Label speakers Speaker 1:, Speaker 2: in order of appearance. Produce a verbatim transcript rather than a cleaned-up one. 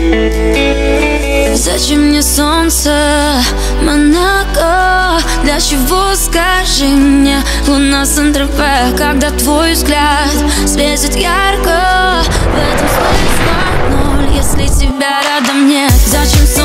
Speaker 1: Зачем мне солнце, Монако? Для чего, скажи мне, луна Сан-Тропе? Когда твой взгляд светит ярко, в этом смысла ноль, если тебя рядом нет. Зачем